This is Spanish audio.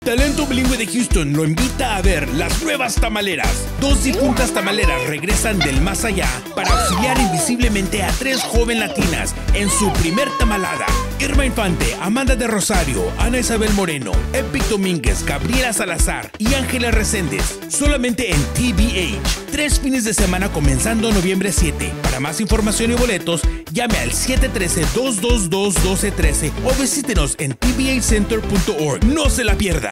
Talento Bilingüe de Houston lo invita a ver Las Nuevas Tamaleras. 2 difuntas tamaleras regresan del más allá para auxiliar invisiblemente a 3 joven latinas en su primer tamalada. Irma Infante, Amanda de Rosario, Ana Isabel Moreno, Epic Domínguez, Gabriela Salazar y Ángela Reséndez. Solamente en TBH. 3 fines de semana comenzando noviembre 7. Para más información y boletos, llame al 713-222-1213 o visítenos en tbhcenter.org. No se la pierda.